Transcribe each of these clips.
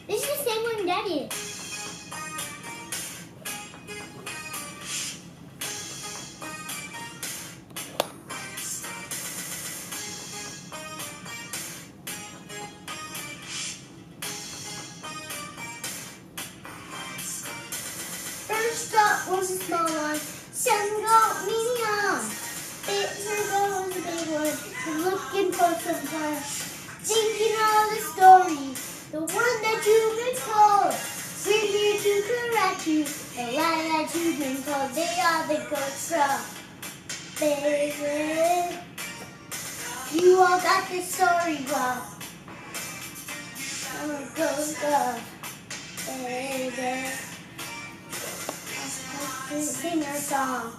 This is the same one Daddy did. First up was a small one. Second got medium. Third was a big one. Looking for some fun. Thinking of the story, the one that you've been told. We're here to correct you. The lie that you've been told. They are the ghosts of baby. You all got this story wrong. I'm a ghost of baby. Sing our song.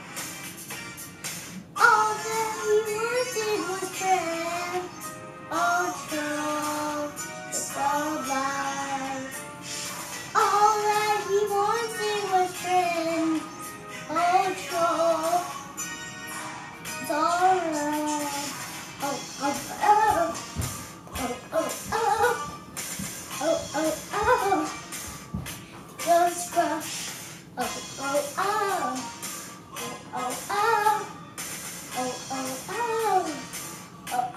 All that we wanted was friend. Oh, true, it's all lies. All that he wanted was friend. Oh, true, it's all right. Oh, oh, oh, oh, oh, oh, oh, oh, oh. Ghost crush. Oh, oh, oh, oh, oh, oh, oh, oh, oh,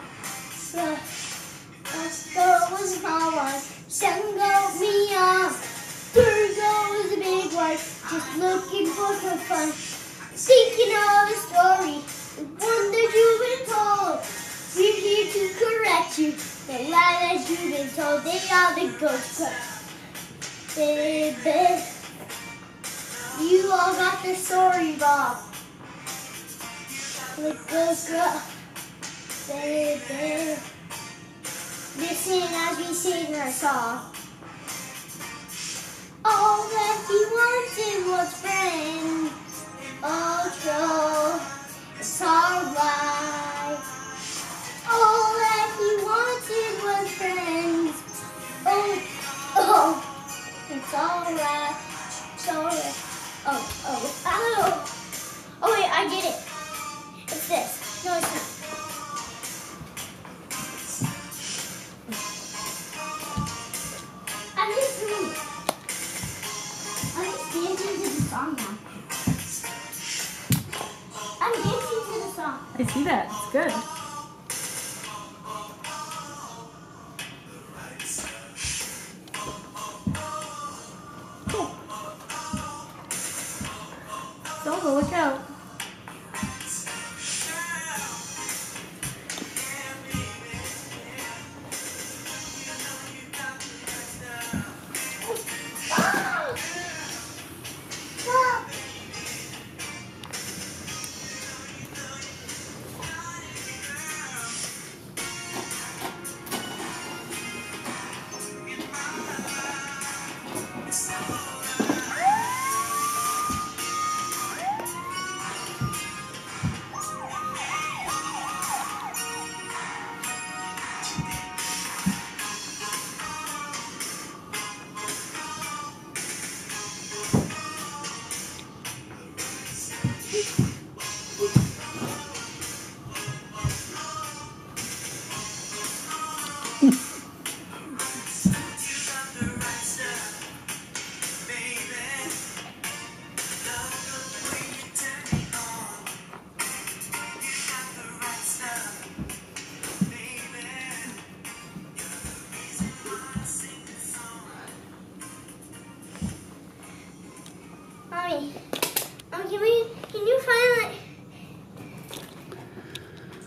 Let's go was a small one, second go me on, third go was a big one, just looking for some fun, thinking of the story, the one that you've been told, we're here to correct you, the lie that you've been told, they are the ghost crush, baby. You all got the story wrong. The ghost crush, baby. Listen as we sing our song. All that he wanted was friends. Oh, true, it's alright. All that he wanted was friends. Oh, oh, it's alright. It's alright. Oh, oh, oh. Oh, wait, I get it. It's this. No, it's not. I'm just dancing to the song now. I'm dancing to the song. I see that. It's good. Zelda, look out. Mommy.